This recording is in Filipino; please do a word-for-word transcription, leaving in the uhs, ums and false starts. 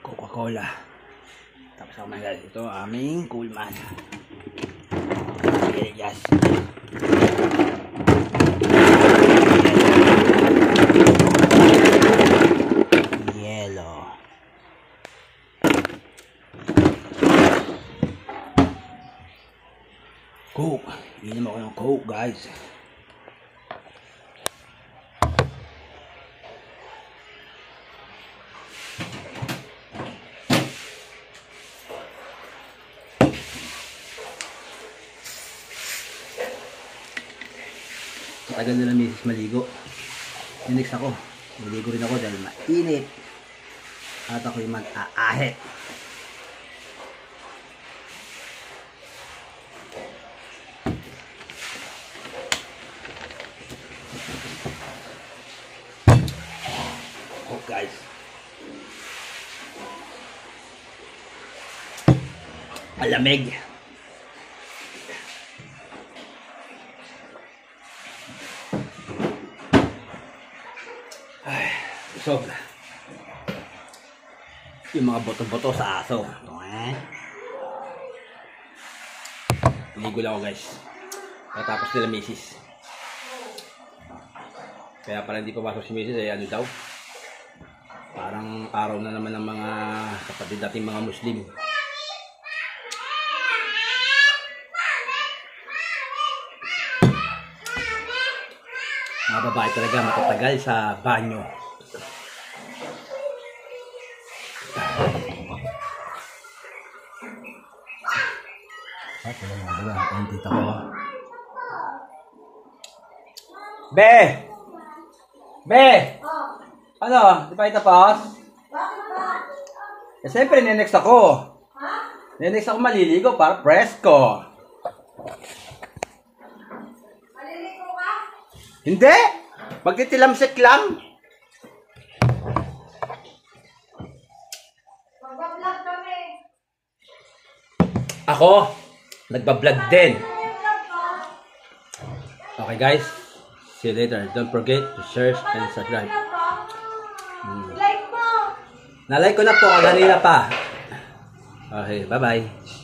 Coca-Cola. Tapos ako mga guys, ito aming Coolman. Yes. Yellow. Coke. Inom ako ng Coke guys. Tagal na lang misis maligo. Next ako. Maligo rin ako dahil mainit. At ako'y mag-aahit. Oh guys. Malamig. Ay, sobra. Yung mga boto-boto sa aso. Eh. Ligo lang ako guys. Katapos nila misis. Kaya pala hindi pa pasok si misis ay ano daw. Parang araw na naman ng mga kapatid nating mga Muslim. Mga babae talaga matatagal sa banyo. Ah, ito lang mga baga. Ang tita ko. Be! Be! Ano? Di pa itapos? Eh, siyempre, nenext ako. Nenext ako maliligo para presko. Hindi! Magtitilamsik lang. Magbablog kami. Ako, nagbablog din. Okay guys, see you later. Don't forget to share and subscribe. Hmm. Like mo. Na-like ko na po kanina pa. Okay, bye-bye.